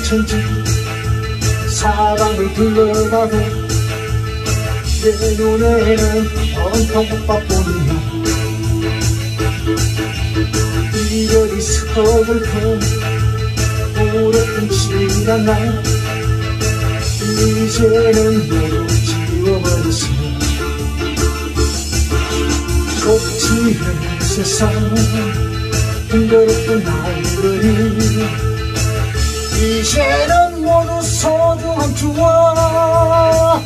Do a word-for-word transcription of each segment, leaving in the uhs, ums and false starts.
천지 사방을 둘러봐도 내 눈에는 온통 오빠뿐이야. 이별이 서글퍼 울었던 지난 날 이제는 모두 지워버렸어. 꽃지는 세상 힘들었던 날들이 이제는 모두 소중한 추억.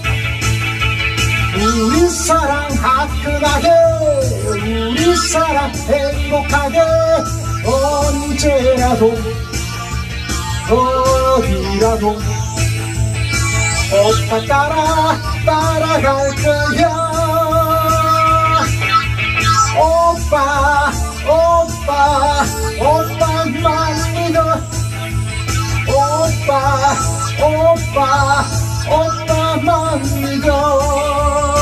우리 사랑 화끈하게 우리 사랑 행복하게 언제라도 어디라도 오빠 따라 따라갈 거야. 오빠 오빠 오빠만 믿어. 오빠 오빠 오빠만 믿어.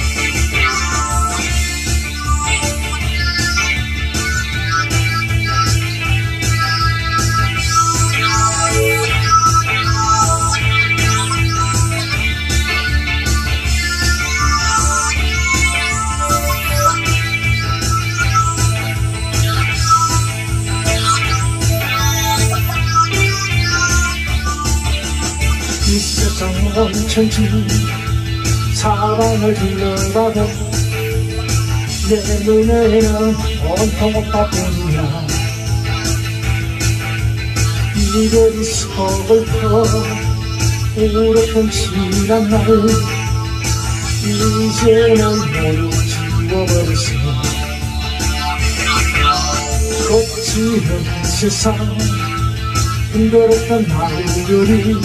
이 세상 온천지 사방을 둘러봐도 내 눈에는 온통 오빠뿐이야. 이별이 서글퍼 울었던 지난 날 이제는 모두 지워버렸어. 꽃지는 세상 힘들었던 날들이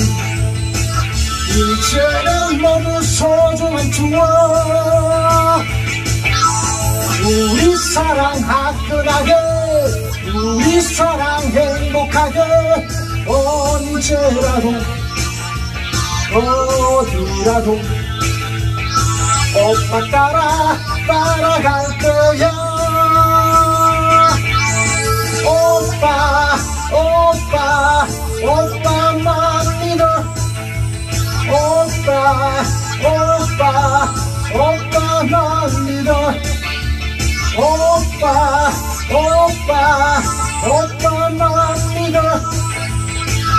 이제는 모두 소중한 추억. 우리 사랑 화끈하게 우리 사랑 행복하게 언제라도 어디라도 오빠 따라 따라갈 거야. 오빠 오빠 오빠만 믿어. 오빠 오빠 오빠만 믿어. 오빠 오빠 오빠만 믿어.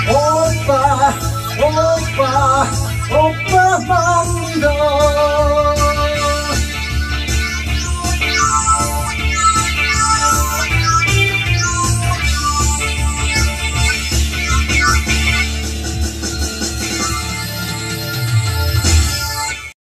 오빠 오빠 오빠만 믿어.